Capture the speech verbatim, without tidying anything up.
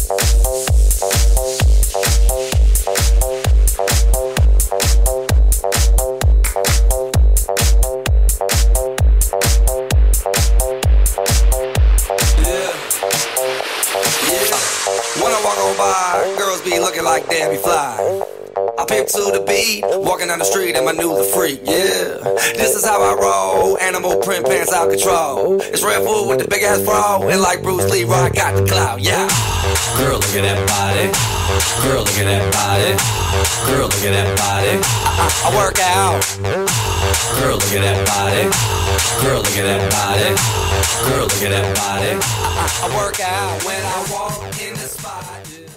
When I walk on by, girls be looking like Debbie Fly. I pimp to the beat, walking down the street in my new the freak, yeah. This is how I roll, animal print pants out control. It's Red Food with the big ass bra, and like Bruce Lee, I got the clout, yeah. Girl, look at that body. Girl, look at that body. Girl, look at that body. I, I, I work out. Girl, look at that body. Girl, look at that body. Girl, look at that body. I, I, I work out when I walk in the spot.